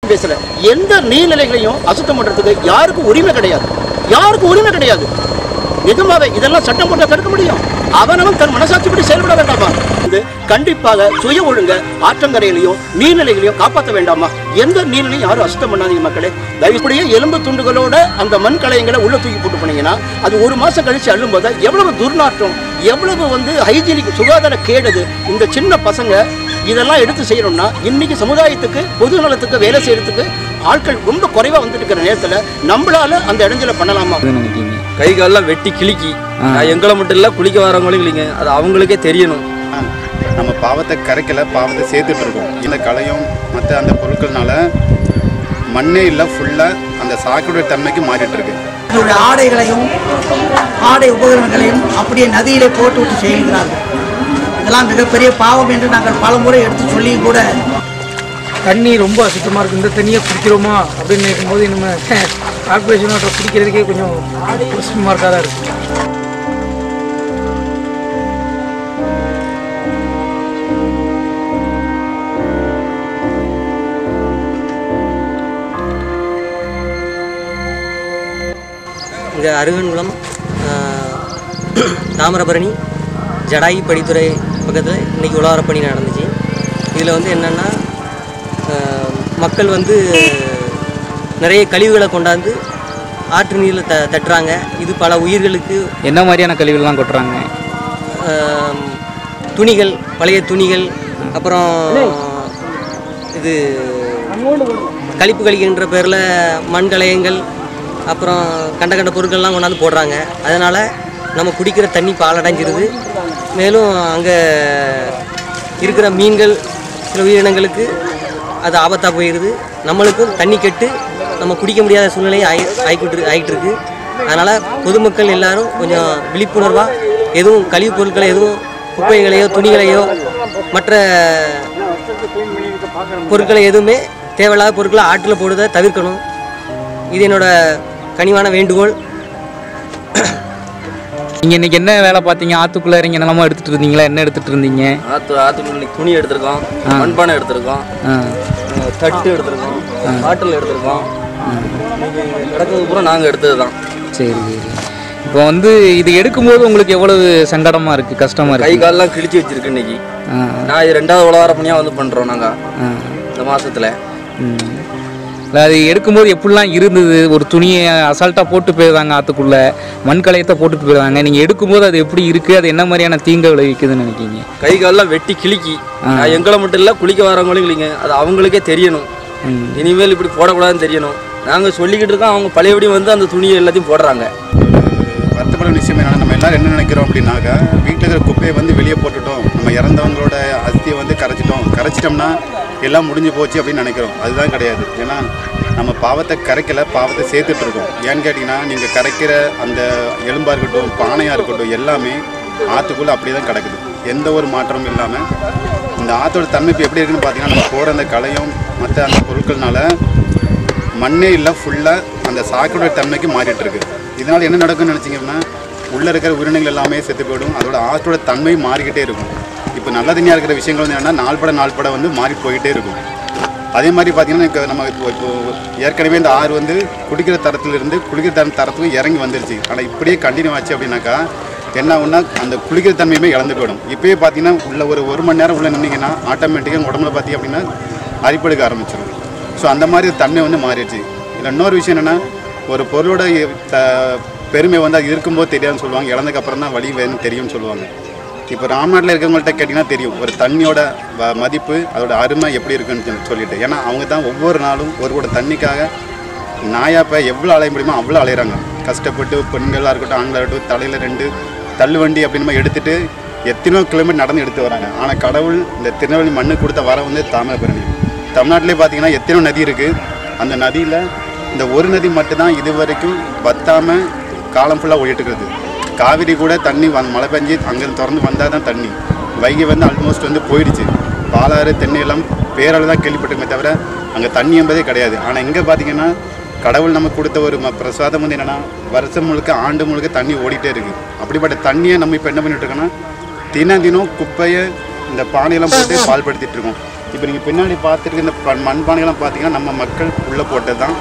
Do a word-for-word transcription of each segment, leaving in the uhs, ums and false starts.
பேசல. எந்த நீர்நிலைகளையும் அசுத்தம் பண்றதுக்கு யாருக்கும் உரிமை கிடையாது, யாருக்கும் உரிமை கிடையாது. நிஜமாவே இதெல்லாம் சட்டம் போட்டா தடுக்க முடியும்? அவனவன் தன் மனசாட்சிப்படி செயல்பட வேண்டாமா? இது கண்டிப்பாக சுய ஒழுங்க ஆற்றங்கரையிலையும் நீர்நிலைகளையும் காப்பாற்ற வேண்டாமா? எந்த நீர்நிலையும் யாரும் அசுத்தம் பண்ணாதீங்க மக்களே. தயவுப்படியே எலும்பு துண்டுகளோட அந்த மண் கலையங்களை உள்ள தூக்கி போட்டு போனீங்கன்னா அது ஒரு மாசம் கழிச்சு அள்ளும் போது எவ்வளவு துர்நாற்றம், எவ்வளவு வந்து ஹைஜீனிக் சுகாதார கேடுது. இந்த சின்ன பசங்க இதெல்லாம் எடுத்து செய்யணும்னா இன்னைக்கு சமுதாயத்துக்கு பொது நலத்துக்கு வேலை செய்யறதுக்கு ஆட்கள் ரொம்ப குறைவா வந்துட்டு இருக்கிற நேரத்துல நம்மளால அந்த இடைஞ்சல பண்ணலாமா? கை காலெல்லாம் வெட்டி கிளிக்கி எங்களை மட்டும் இல்ல குளிக்க வரவங்களும் இல்லைங்க, அது அவங்களுக்கே தெரியணும். நம்ம பாவத்தை கரைக்கல, பாவத்தை சேர்த்துட்டு இருக்கோம். இந்த கலையும் மற்ற அந்த பொருட்கள்னால மண்ணே இல்லை, ஃபுல்லா அந்த சாக்கடை தன்மைக்கு மாறிட்டு இருக்கு. இதோட ஆடைகளையும் ஆடை உபகரணங்களையும் அப்படியே நதியிலே போட்டு விட்டு செய்கிறார்கள். இதெல்லாம் மிகப்பெரிய பாவம் என்று நாங்கள் பல முறை எடுத்து சொல்லியும் கூட தண்ணி ரொம்ப அசுத்தமாக இருக்குது, இந்த தண்ணியை குடிக்கிறோமா அப்படின்னு நினைக்கும்போது நம்ம கார்பரேஷன் வாட்டர் குடிக்கிறதுக்கே கொஞ்சம் கொஸ்டின் மார்க்காக தான் இருக்குது. இங்கே அருகன்குளம் தாமிரபரணி ஜடாயி படித்துறை பக்கத்தில் இன்றைக்கி உழவாரப்பணி நடந்துச்சு. இதில் வந்து என்னென்னா மக்கள் வந்து நிறைய கழிவுகளை கொண்டாந்து ஆற்று நீரில் த தட்டுறாங்க. இது பல உயிர்களுக்கு என்ன மாதிரியான கழிவுகள்லாம் கொட்டுறாங்க? துணிகள், பழைய துணிகள், அப்புறம் இது கழிப்பு கழிக்கின்ற பேரில் மண் கலையங்கள், அப்புறம் கண்ட கண்ட பொருட்கள்லாம் கொண்டாந்து போடுறாங்க. அதனால் நம்ம குடிக்கிற தண்ணி பாலடைஞ்சிருது. மேலும் அங்கே இருக்கிற மீன்கள், சில உயிரினங்களுக்கு அது ஆபத்தாக போயிடுது. நம்மளுக்கும் தண்ணி கெட்டு நம்ம குடிக்க முடியாத சூழ்நிலை ஆகி ஆகிக்கிட்டு ஆகிட்டு இருக்கு. அதனால் பொதுமக்கள் எல்லோரும் கொஞ்சம் விழிப்புணர்வாக எதுவும் கழிவுப் பொருட்களை எதுவும் குப்பைகளையோ துணிகளையோ மற்ற பொருட்களை எதுவுமே தேவையில்லாத பொருட்களை ஆற்றில் போடுவதை தவிர்க்கணும். இது என்னோட கனிவான வேண்டுகோள். நீங்கள் இன்றைக்கி என்ன வேலை பார்த்தீங்க? ஆற்றுக்குள்ளே இறங்கி நிலமா எடுத்துகிட்டு இருந்தீங்களா? என்ன எடுத்துகிட்டு இருந்தீங்க? ஆற்று ஆற்றுக்குள்ள துணி எடுத்திருக்கோம், மண்பானை எடுத்திருக்கோம், தட்டு எடுத்திருக்கோம், பாட்டில் எடுத்திருக்கோம். கிடக்கிறது பூரா நாங்கள் எடுத்தது தான். சரி சரி. இப்போ வந்து இது எடுக்கும்போது உங்களுக்கு எவ்வளவு சங்கடமாக இருக்குது, கஷ்டமாக இருக்குது? கை காலெல்லாம் கிழிச்சு வச்சிருக்கு இன்னைக்கு. நான் இது ரெண்டாவது உலகார பணியாக வந்து பண்ணுறோம் நாங்கள் இந்த மாதத்தில். அது எடுக்கும்போது எப்படிலாம் இருந்தது? ஒரு துணியை அசால்ட்டாக போட்டு போயிடுறாங்க, ஆற்றுக்குள்ளே மண் கலையத்தை போட்டுட்டு போயிடுறாங்க. நீங்கள் எடுக்கும்போது அது எப்படி இருக்குது, அது என்ன மாதிரியான தீங்கு விளைவிக்குதுன்னு நினைக்கிங்க? கை காலெல்லாம் வெட்டி கிளிக்கி எங்களை மட்டும் இல்லை குளிக்க வரவங்களும் இல்லைங்க, அது அவங்களுக்கே தெரியணும். இனிமேல் இப்படி போடக்கூடாதுன்னு தெரியணும். நாங்கள் சொல்லிக்கிட்டு இருக்கோம், அவங்க பழையபடியும் வந்து அந்த துணியை எல்லாத்தையும் போடுறாங்க. வருத்தப்பட விஷயம் என்னன்னா, நம்ம எல்லாரும் என்ன நினைக்கிறோம் அப்படின்னாக்கா, வீட்டில் இருக்கிற குப்பையை வந்து வெளியே போட்டுட்டோம், நம்ம இறந்தவங்களோட அஸ்தியை வந்து கரைச்சிட்டோம், கரைச்சிட்டோம்னா எல்லாம் முடிஞ்சு போச்சு அப்படின்னு நினைக்கிறோம். அதுதான் கிடையாது. ஏன்னா நம்ம பாவத்தை கரைக்கல, பாவத்தை சேர்த்துட்டு இருக்கோம். ஏன்னு கேட்டிங்கன்னா, நீங்கள் கரைக்கிற அந்த எலும்பாக இருக்கட்டும், பானையாக இருக்கட்டும், எல்லாமே ஆற்றுக்குள்ளே அப்படி தான் கிடக்குது, எந்த ஒரு மாற்றமும் இல்லாமல். இந்த ஆற்றோட தன்மை இப்போ எப்படி இருக்குன்னு பார்த்தீங்கன்னா, நம்ம போகிற அந்த கலையும் மற்ற அந்த பொருட்கள்னால மண்ணே இல்லை, ஃபுல்லாக அந்த சாக்கடை தன்மைக்கு மாறிட்டு இருக்கு. இதனால் என்ன நடக்கும்னு நினச்சிங்கன்னா, உள்ளே இருக்கிற உயிரினங்கள் எல்லாமே செத்து போயிடும், அதோட ஆற்றோட தன்மை மாறிக்கிட்டே இருக்கும். இப்போ நல்ல தண்ணியாக இருக்கிற விஷயங்கள் வந்து என்னென்னா, நாள்பட நாள்பட வந்து மாறி போய்கிட்டே இருக்கும். அதே மாதிரி பார்த்திங்கன்னா, இப்போ நம்ம இப்போ இப்போ ஏற்கனவே இந்த ஆறு வந்து குடிக்கிற தரத்துலேருந்து குளிக்கிற தர தரத்துக்கு இறங்கி வந்துருச்சு. ஆனால் இப்படியே கண்டினியூ ஆச்சு அப்படின்னாக்கா என்ன ஆகுன்னா, அந்த குளிக்கிற தன்மையுமே இழந்து போயிடும். இப்போயே பார்த்தீங்கன்னா, உள்ள ஒரு ஒரு மணி நேரம் உள்ளே நின்னீங்கன்னா ஆட்டோமேட்டிக்காக உடம்புல பார்த்திங்க அப்படின்னா அரிப்படுக்க ஆரம்பிச்சிடும். ஸோ அந்த மாதிரி தன்மை வந்து மாறிடுச்சு. இதில் இன்னொரு விஷயம் என்னென்னா, ஒரு பொருளோட த பெருமை வந்து அது இருக்கும்போது தெரியாதுன்னு சொல்லுவாங்க, இழந்ததுக்கப்புறம் தான் வழி வேணும்னு தெரியும்னு சொல்லுவாங்க. இப்போ ராம்நாட்டில் இருக்கவங்கள்ட்ட கேட்டிங்கன்னா தெரியும் ஒரு தண்ணியோட மதிப்பு, அதோட அருமை எப்படி இருக்குன்னு சொல்லிட்டு. ஏன்னா அவங்க தான் ஒவ்வொரு நாளும் ஒரு கூட தண்ணிக்காக நாயாப்ப எவ்வளோ அலைய முடியுமோ அவ்வளோ அலையிறாங்க. கஷ்டப்பட்டு பெண்களாக இருக்கட்டும், ஆண்களாக இருக்கட்டும், தலையில் ரெண்டு தள்ளு வண்டி அப்படின்னு எடுத்துகிட்டு எத்தனையோ கிலோமீட்டர் நடந்து எடுத்து வராங்க. ஆனால் கடவுள் இந்த திருநெல்வேலி மண்ணு கொடுத்த வர வந்து தாமிரபரணி. தமிழ்நாட்டிலே பார்த்தீங்கன்னா எத்தனையோ நதி இருக்குது. அந்த நதியில் இந்த ஒரு நதி மட்டும்தான் இது வரைக்கும் வத்தாமல் காலம் ஃபுல்லாக ஓடிட்டுருக்குது. காவிரி கூட தண்ணி வந் மழை பெஞ்சு அங்கேருந்து திறந்து வந்தால் தான் தண்ணி. வைகை வந்து ஆல்மோஸ்ட் வந்து போயிடுச்சு. பாலாறு தென்னை எல்லாம் பேரால் தான் கேள்விப்பட்டிருமே தவிர அங்கே தண்ணி என்பதே கிடையாது. ஆனால் இங்கே பார்த்திங்கன்னா கடவுள் நமக்கு கொடுத்த ஒரு ம பிரசாதம் வந்து என்னென்னா, வருஷம் முழுக்க ஆண்டு முழுக்க தண்ணி ஓடிட்டே இருக்குது. அப்படிப்பட்ட தண்ணியை நம்ம இப்போ என்ன பண்ணிகிட்டு இருக்கோன்னா, தினம் தினம் குப்பையை இந்த பானையெல்லாம் போட்டு பால்படுத்திகிட்டு இருக்கோம். இப்போ நீங்கள் பின்னாடி பார்த்துட்டு இந்த ப- மண்பானைகள்லாம் பார்த்தீங்கன்னா நம்ம மக்கள் உள்ளே போட்டது தான்.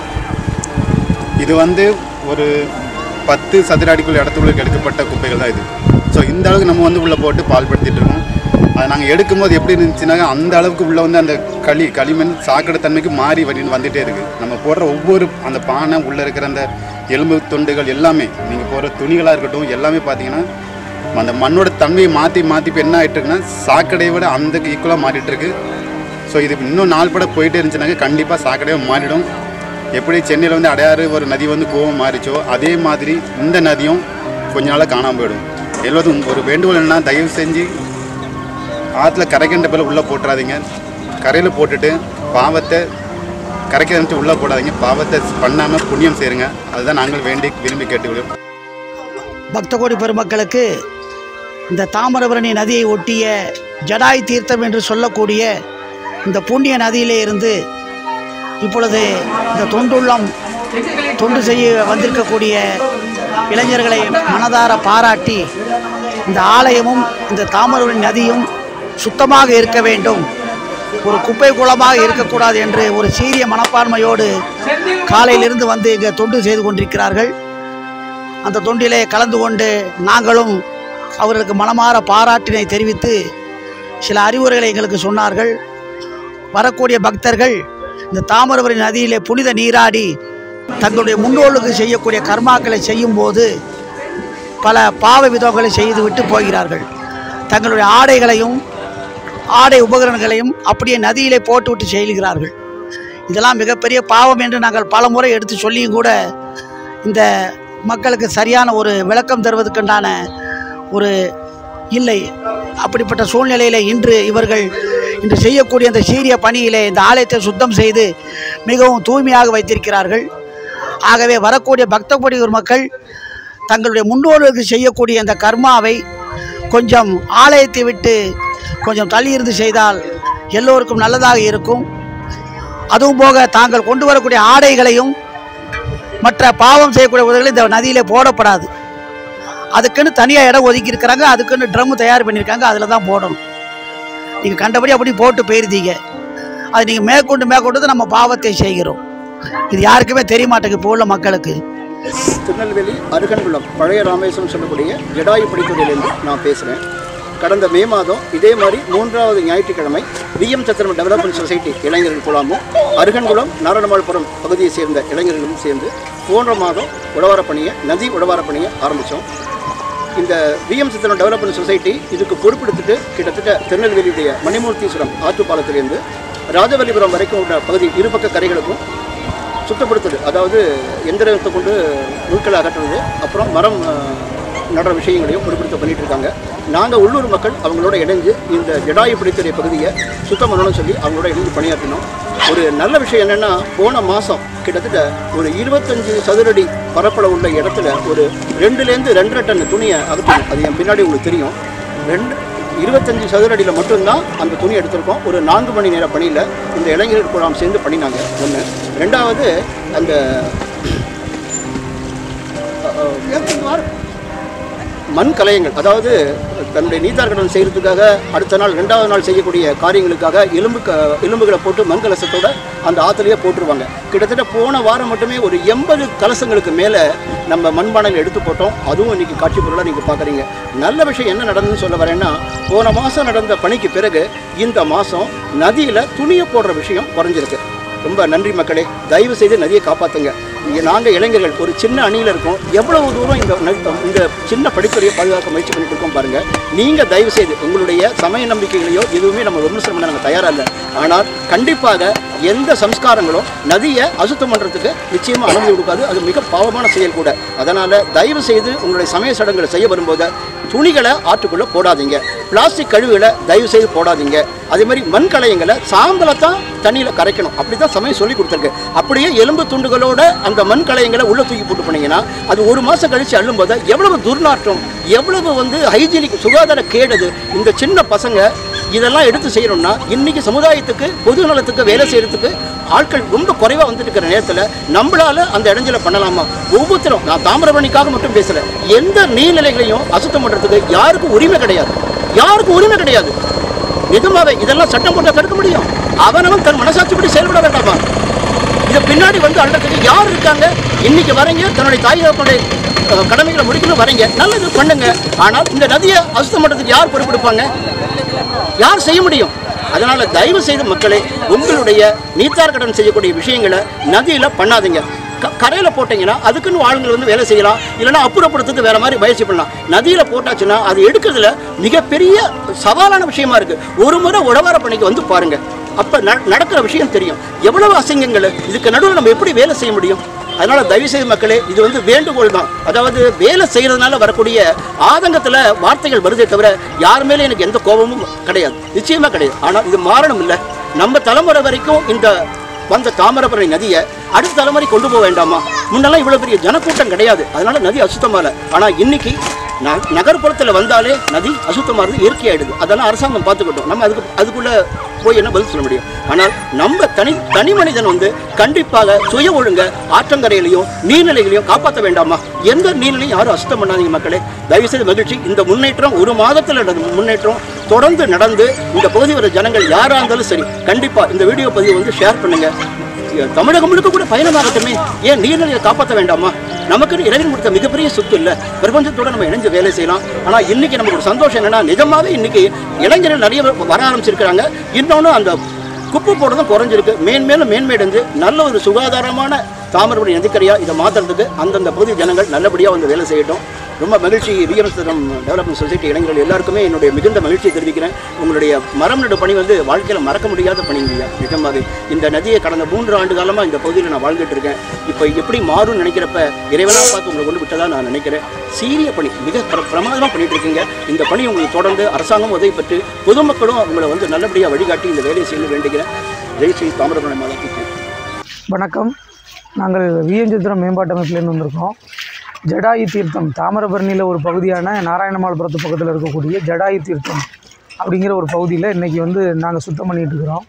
இது வந்து ஒரு பத்து சதுர அடிக்குள்ள இடத்துக்குள்ள எடுக்கப்பட்ட குப்பைகள் தான் இது. ஸோ இந்த அளவுக்கு நம்ம வந்து உள்ளே போட்டு பால்படுத்திட்டு இருக்கோம். அதை நாங்கள் எடுக்கும்போது எப்படி இருந்துச்சுனாக்கா அந்த அளவுக்கு உள்ளே வந்து அந்த களி களிமண் சாக்கடை தன்மைக்கு மாறி வரி வந்துகிட்டே இருக்குது. நம்ம போடுற ஒவ்வொரு அந்த பானை உள்ளே இருக்கிற அந்த எலும்பு துண்டுகள் எல்லாமே, நீங்கள் போடுற துணிகளாக இருக்கட்டும், எல்லாமே பார்த்தீங்கன்னா அந்த மண்ணோட தன்மையை மாற்றி மாற்றி இப்போ என்ன ஆகிட்டு இருக்குன்னா சாக்கடையை விட அந்த ஈக்குவலாக மாறிட்டு இருக்கு. ஸோ இது இன்னும் நாள் பட போயிட்டே இருந்துச்சுனாக்கா கண்டிப்பாக சாக்கடையாக மாறிடும். எப்படி சென்னையில் வந்து அடையாறு ஒரு நதி வந்து கோவம் மாறிச்சோ அதே மாதிரி இந்த நதியும் கொஞ்ச நாளாக காணாமல் போயிடும். எல்லாத்தும் ஒரு வேண்டுகோள் என்ன, தயவு செஞ்சு ஆற்றுல கரைக்கின்ற பேர் உள்ளே போட்டுறாதீங்க. கரையில் போட்டுட்டு பாவத்தை கரைக்க நினச்சி உள்ளே போடாதீங்க. பாவத்தை பண்ணாமல் புண்ணியம் சேருங்க. அதுதான் நாங்கள் வேண்டி விரும்பி கேட்டுக்கிறோம். பக்த கோடி பெருமக்களுக்கு இந்த தாமிரபரணி நதியை ஒட்டிய ஜடாய் தீர்த்தம் என்று சொல்லக்கூடிய இந்த புண்ணிய நதியிலே இருந்து இப்பொழுது இந்த தொண்டுள்ளம் தொண்டு செய்ய வந்திருக்கக்கூடிய இளைஞர்களை மனதார பாராட்டி இந்த ஆலயமும் இந்த தாமிரபரணி நதியும் சுத்தமாக இருக்க வேண்டும், ஒரு குப்பை குளமாக இருக்கக்கூடாது என்று ஒரு சீரிய மனப்பான்மையோடு காலையிலிருந்து வந்து இங்கே தொண்டு செய்து கொண்டிருக்கிறார்கள். அந்த தொண்டிலே கலந்து கொண்டு நாங்களும் அவர்களுக்கு மனமாற பாராட்டினை தெரிவித்து சில அறிவுரைகளை எங்களுக்கு சொன்னார்கள். வரக்கூடிய பக்தர்கள் இந்த தாமிரபரணி நதியிலே புனித நீராடி தங்களுடைய முன்னோர்களுக்கு செய்யக்கூடிய கர்மாக்களை செய்யும்போது பல பாவ விதங்களை செய்துவிட்டு போகிறார்கள். தங்களுடைய ஆடைகளையும் ஆடை உபகரணங்களையும் அப்படியே நதியிலே போட்டுவிட்டு செல்கிறார்கள். இதெல்லாம் மிகப்பெரிய பாவம் என்று நாங்கள் பல முறை எடுத்து சொல்லியும் கூட இந்த மக்களுக்கு சரியான ஒரு விளக்கம் தருவதற்குண்டான ஒரு இல்லை. அப்படிப்பட்ட சூழ்நிலையில் இன்று இவர்கள் இன்று செய்யக்கூடிய இந்த சீரிய பணியிலே இந்த ஆலயத்தை சுத்தம் செய்து மிகவும் தூய்மையாக வைத்திருக்கிறார்கள். ஆகவே வரக்கூடிய பக்த கோடி மக்கள் தங்களுடைய முன்னோர்களுக்கு செய்யக்கூடிய இந்த கர்மாவை கொஞ்சம் ஆலயத்தை விட்டு கொஞ்சம் தள்ளி இருந்து செய்தால் எல்லோருக்கும் நல்லதாக இருக்கும். அதுவும் போக தாங்கள் கொண்டு வரக்கூடிய ஆடைகளையும் மற்ற பாவம் செய்யக்கூடிய உதவிகள் இந்த நதியிலே போடப்படாது. அதுக்குன்னு தனியாக இடம் ஒதுக்கி இருக்கிறாங்க, அதுக்குன்னு ட்ரம் தயார் பண்ணியிருக்காங்க, அதில் தான் போடணும். நீங்கள் கண்டபடி அப்படி போட்டு போயிருந்தீங்க, அது நீங்கள் மேற்கொண்டு மேற்கொண்டு நம்ம பாவத்தை செய்கிறோம். இது யாருக்குமே தெரிய மாட்டேங்குது இப்போ உள்ள மக்களுக்கு. திருநெல்வேலி அருகன்குளம் பழைய ராமேஸ்வரம் சொல்லக்கூடிய ஜடாயு படித்துறையிலிருந்து நான் பேசுகிறேன். கடந்த மே மாதம் இதே மாதிரி மூன்றாவது ஞாயிற்றுக்கிழமை விஎம் சத்திரம் டெவலப்மெண்ட் சொசைட்டி இளைஞர்கள் குழாமும் அருகன்குளம் நாராயணமாள்புரம் பகுதியை சேர்ந்த இளைஞர்களும் சேர்ந்து போன்ற மாதம் உழவார பணியை நதி உழவார பணியை ஆரம்பித்தோம். இந்த விஎம் சத்திரம் டெவலப்மெண்ட் சொசைட்டி இதுக்கு பொறுப்பெடுத்துட்டு கிட்டத்தட்ட திருநெல்வேலியுடைய மணிமூர்த்தீஸ்வரம் ஆற்றுப்பாலத்திலிருந்து ராஜவல்லிபுரம் வரைக்கும் உள்ள பகுதி இருபக்க கரைகளுக்கும் சுத்தப்படுத்துது. அதாவது எந்திரத்தை கொண்டு முட்களை அகற்றுறது, அப்புறம் மரம் நடுற விஷயங்களையும் பொறுப்படுத்த பண்ணிட்டு இருக்காங்க. நாங்கள் உள்ளூர் மக்கள் அவங்களோட இணைஞ்சு இந்த ஜடாயு படித்துறை பகுதியை சுத்தம் பண்ணணும்னு சொல்லி அவங்களோட இணைஞ்சு பணியாற்றினோம். ஒரு நல்ல விஷயம் என்னென்னா, போன மாதம் கிட்டத்தட்ட ஒரு இருபத்தஞ்சி சதுரடி பரப்பளவு உள்ள இடத்துல ஒரு ரெண்டுலேருந்து ரெண்டரை டன் துணியை அகற்றணும். அது என் பின்னாடி உங்களுக்கு தெரியும். ரெண்டு இருபத்தஞ்சி சதுரடியில் மட்டும்தான் அந்த துணி எடுத்திருக்கோம். ஒரு நான்கு மணி நேர பணியில் இந்த இளைஞர்கள் குழாம் சேர்ந்து பண்ணினாங்க. ஒன்று. ரெண்டாவது, அந்த மண் கலையங்கள், அதாவது தன்னுடைய நீத்தார்கடன் செய்கிறதுக்காக அடுத்த நாள் ரெண்டாவது நாள் செய்யக்கூடிய காரியங்களுக்காக எலும்பு க எலும்புகளை போட்டு மண் கலசத்தோடு அந்த ஆற்றுலையே போட்டுருவாங்க. கிட்டத்தட்ட போன வாரம் மட்டுமே ஒரு எண்பது கலசங்களுக்கு மேலே நம்ம மண்பானையில் எடுத்து போட்டோம். அதுவும் இன்றைக்கி காட்சி பொருளாக நீங்கள் பார்க்குறீங்க. நல்ல விஷயம் என்ன நடந்ததுன்னு சொல்ல வரேன்னா, போன மாதம் நடந்த பணிக்கு பிறகு இந்த மாதம் நதியில் துணியை போடுற விஷயம் குறைஞ்சிருக்கு. ரொம்ப நன்றி மக்களே, தயவு செய்து நதியை காப்பாற்றுங்க. நாங்கள் இளைஞர்கள் ஒரு சின்ன அணியில் இருக்கோம். எவ்வளவு தூரம் இந்த இந்த சின்ன படித்துறையை பாதுகாக்க முயற்சி பண்ணிட்டு இருக்கோம் பாருங்கள். நீங்கள் தயவு செய்து உங்களுடைய சமய நம்பிக்கைகளையோ எதுவுமே நம்ம விமர்சனம் பண்ண நாங்கள் தயாராக இல்லை. ஆனால் கண்டிப்பாக எந்த சம்ஸ்காரங்களும் நதியை அசுத்தம் பண்ணுறதுக்கு நிச்சயமாக அனுமதி கொடுக்காது. அது மிக பாவமான செயல் கூட. அதனால் தயவு செய்து உங்களுடைய சமய சடங்குகளை செய்ய வரும்போது துணிகளை ஆற்றுக்குள்ளே போடாதீங்க, பிளாஸ்டிக் கழிவுகளை தயவு செய்து போடாதீங்க. அதே மாதிரி மண் கலையங்களை சாம்பலை தான் தண்ணியில் கரைக்கணும். அப்படி தான் சமயம் சொல்லி கொடுத்துருக்கு. அப்படியே எலும்பு துண்டுகளோட அந்த மண் கலையங்களை உள்ளே தூக்கி போட்டு போனீங்கன்னா அது ஒரு மாதம் கழித்து அள்ளும்போது எவ்வளவு துர்நாற்றம், எவ்வளவு வந்து ஹைஜீனிக் சுகாதார கேடுது. இந்த சின்ன பசங்க இதெல்லாம் எடுத்து செய்யணும்னா இன்றைக்கி சமுதாயத்துக்கு பொது நலத்துக்கு வேலை செய்கிறதுக்கு ஆட்கள் ரொம்ப குறைவாக வந்துட்டு இருக்கிற நேரத்தில் நம்மளால் அந்த இடைஞ்சலை பண்ணலாமா? ஒவ்வொருத்தரும், நான் தாமிரபரணிக்காக மட்டும் பேசலை, எந்த நீர்நிலைகளையும் அசுத்தம் பண்ணுறதுக்கு யாருக்கும் உரிமை கிடையாது. யாருக்கும் உரிமை கிடையாது. நிஜமாவே இதெல்லாம் சட்டம் போட்டா தடுக்க முடியும்? அவனவன் தன் மனசாட்சிப்படி செயல்பட வேண்டாமா? இது பின்னாடி வந்து அன்றதுக்கு யார் இருக்காங்க? இன்னைக்கு வரீங்க, தன்னுடைய தாய் தகப்பனுடைய கடமைகளை முடிக்கணும் வரீங்க, நல்லது பண்ணுங்க. ஆனால் இந்த நதியை அசுத்தம் பண்ணுறதுக்கு யார் பொறுப்பெடுப்பாங்க? யார் செய்ய முடியும்? அதனால தயவு செய்து மக்களே, உங்களுடைய நீத்தார் கடன் செய்யக்கூடிய விஷயங்களை நதியில பண்ணாதீங்க. கரையில் போட்டீங்கன்னா அதுக்குன்னு ஆளுங்கள் வந்து வேலை செய்யலாம், இல்லைன்னா அப்புறப்படுத்துறது வேற மாதிரி முயற்சி பண்ணலாம். நதியில் போட்டாச்சுன்னா அது எடுக்கிறதுல மிகப்பெரிய சவாலான விஷயமா இருக்கு. ஒரு முறை உழவார பணிக்கு வந்து பாருங்க, அப்ப நடக்கிற விஷயம் தெரியும். எவ்வளவு அசிங்கங்கள் இதுக்கு நடுவில் நம்ம எப்படி வேலை செய்ய முடியும்? அதனால தயவு செய்து மக்களே, இது வந்து வேண்டுகோள் தான். அதாவது வேலை செய்யறதுனால வரக்கூடிய ஆதங்கத்துல வார்த்தைகள் வருதே தவிர யார் மேலே எனக்கு எந்த கோபமும் கிடையாது, நிச்சயமா கிடையாது. ஆனால் இது மாறணும் இல்லை. நம்ம தலைமுறை வரைக்கும் இந்த வந்த தாமிரபரணி நதியை அடுத்த தலைமுறை கொண்டு போக வேண்டாமா? முன்னெல்லாம் இவ்வளவு பெரிய ஜனக்கூட்டம் கிடையாது, அதனால நதி அசுத்தமால. ஆனா இன்னைக்கு நகர்ப்புறத்தில் வந்தாலே நதி அசுத்தமானது இயற்கையாயிடுது. அதெல்லாம் அரசாங்கம் பார்த்துக்கிட்டோம். நம்ம அதுக்கு அதுக்குள்ள போய் என்ன பதில் சொல்ல முடியும்? ஆனால் நம்ம தனி தனி மனிதன் வந்து கண்டிப்பாக சுய ஒழுங்க ஆற்றங்கரையிலையும் நீர்நிலைகளையும் காப்பாற்ற வேண்டாமா? எந்த நீர்நிலையும் யாரும் அசுத்தம் பண்ணாதீங்க மக்களே. தயவுசெய்து மகிழ்ச்சி. இந்த முன்னேற்றம் ஒரு மாதத்தில் முன்னேற்றம் தொடர்ந்து நடந்து இந்த பகுதி வர ஜனங்கள் யாராக இருந்தாலும் சரி, கண்டிப்பா இந்த வீடியோ பதிவு வந்து ஷேர் பண்ணுங்க. தமிழகம் முழுக்க கூட பயணமாகட்டுமே. ஏன் நீர்நிலையை காப்பாற்ற வேண்டாமா? நமக்கு இறைவன் கொடுத்த மிகப்பெரிய சொத்து இல்லை, பிரபஞ்சத்தோட நம்ம இணைஞ்சு வேலை செய்யலாம். ஆனால் இன்னைக்கு நமக்கு ஒரு சந்தோஷம் என்னன்னா, நிஜமாவே இன்னைக்கு இளைஞர்கள் நிறைய வர ஆரம்பிச்சிருக்கிறாங்க. இன்னொன்று அந்த குப்பை போடுறதும் குறைஞ்சிருக்கு. மேன்மேலும் மேன்மேடஞ்சு நல்ல ஒரு சுகாதாரமான தாமிரபரணி நதிக்கரையாக இதை மாற்றுறதுக்கு அந்தந்த பகுதி ஜனங்கள் நல்லபடியாக வந்து வேலை செய்யட்டும். ரொம்ப மகிழ்ச்சி. விஎம்எஸ்தரம் டெவலப்மெண்ட் சொசைட்டி இளைஞர்கள் எல்லாருக்குமே என்னுடைய மிகுந்த மகிழ்ச்சியை தெரிவிக்கிறேன். உங்களுடைய மரம் நடு பணி வந்து வாழ்க்கையில் மறக்க முடியாத பணிங்க. நிஜமாவே இந்த நதியை கடந்த மூன்று ஆண்டு காலமாக இந்த பகுதியில் நான் வாழ்ந்துட்டு இருக்கேன். இப்போ எப்படி மாறும்னு நினைக்கிறப்ப இறைவனாக பார்த்து உங்களை கொண்டு விட்டதாக நான் நினைக்கிறேன். சீரிய பணி, மிக பிர பிரமாதமாக பண்ணிட்டு இருக்கீங்க. இந்த பணி உங்களுக்கு தொடர்ந்து அரசாங்கம் உதவி பெற்று பொதுமக்களும் உங்களை வந்து நல்லபடியாக வழிகாட்டி இந்த வேலையை செய்ய வேண்டுகிறேன். ஜெய்ஸ்ரீ தாமிரபரணி மாதாக்கு வணக்கம். நாங்கள் விஎம்எஸ்தரம் மேம்பாட்டு அமைப்பிலேருந்து வந்திருக்கோம். ஜடாயு தீர்த்தம் தாமிரபரணியில் ஒரு பகுதியான நாராயணமால்புரத்து பக்கத்தில் இருக்கக்கூடிய ஜடாயு தீர்த்தம் அப்படிங்கிற ஒரு பகுதியில் இன்றைக்கி வந்து நாங்கள் சுத்தம் பண்ணிகிட்டு இருக்கிறோம்.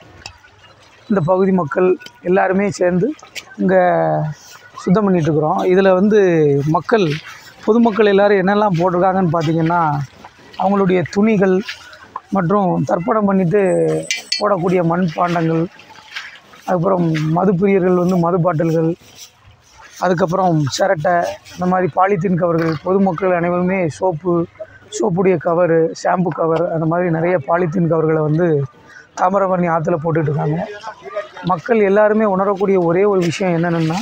இந்த பகுதி மக்கள் எல்லாருமே சேர்ந்து இங்கே சுத்தம் பண்ணிகிட்ருக்குறோம். இதில் வந்து மக்கள் பொதுமக்கள் எல்லோரும் என்னெல்லாம் போட்டிருக்காங்கன்னு பார்த்திங்கன்னா, அவங்களுடைய துணிகள் மற்றும் தர்ப்பணம் பண்ணிவிட்டு போடக்கூடிய மண் பாண்டங்கள், அதுக்கப்புறம் மதுப்பிரியர்கள் வந்து மது பாட்டில்கள், அதுக்கப்புறம் சிரட்டை, இந்த மாதிரி பாலித்தீன் கவர்கள், பொதுமக்கள் அனைவருமே சோப்பு சோப்புடைய கவரு, ஷாம்பு கவர், அந்த மாதிரி நிறைய பாலித்தீன் கவர்களை வந்து தாமிரபரணி ஆற்றுல போட்டுட்ருக்காங்க. மக்கள் எல்லாருமே உணரக்கூடிய ஒரே ஒரு விஷயம் என்னென்னா,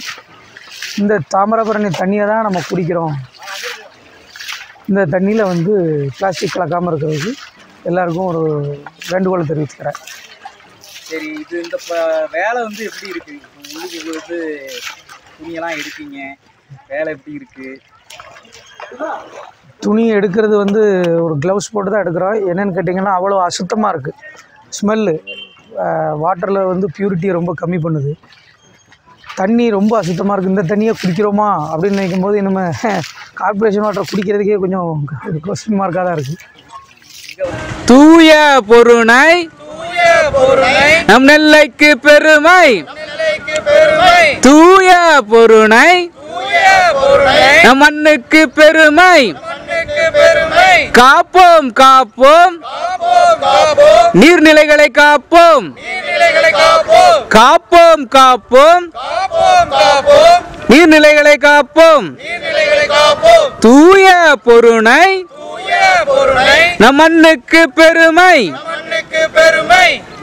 இந்த தாமிரபரணி தண்ணியை தான் நம்ம குடிக்கிறோம். இந்த தண்ணியில் வந்து பிளாஸ்டிக் கலக்காமல் இருக்கிறதுக்கு எல்லாருக்கும் ஒரு வேண்டுகோளை தெரிவிச்சுக்கிறேன். சரி, இது இந்த வேலை வந்து எப்படி இருக்குது? உங்களுக்கு இது வந்து துணியெல்லாம் எடுக்கீங்க, வேலை எப்படி இருக்குது? துணி எடுக்கிறது வந்து ஒரு க்ளவுஸ் போட்டு தான் எடுக்கிறோம். என்னென்னு கேட்டிங்கன்னா, அவ்வளோ அசுத்தமாக இருக்குது. ஸ்மெல்லு வாட்டரில் வந்து பியூரிட்டியை ரொம்ப கம்மி பண்ணுது. தண்ணி ரொம்ப அசுத்தமாக இருக்குது. இந்த தண்ணியை குடிக்கிறோமா அப்படின்னு நினைக்கும் போது நம்ம கார்பரேஷன் வாட்டர் குடிக்கிறதுக்கே கொஞ்சம் கொஸ்டின் மார்க்காக தான் இருக்குது. தூய பொருணை நம் நெல்லைக்கு பெருமை, தூய பொருணை நம் மண்ணுக்கு பெருமை. காப்போம் காப்போம் நீர்நிலைகளை காப்போம், காப்போம் காப்போம் நீர்நிலைகளை காப்போம். தூய பொருணை நம் மண்ணுக்கு பெருமை.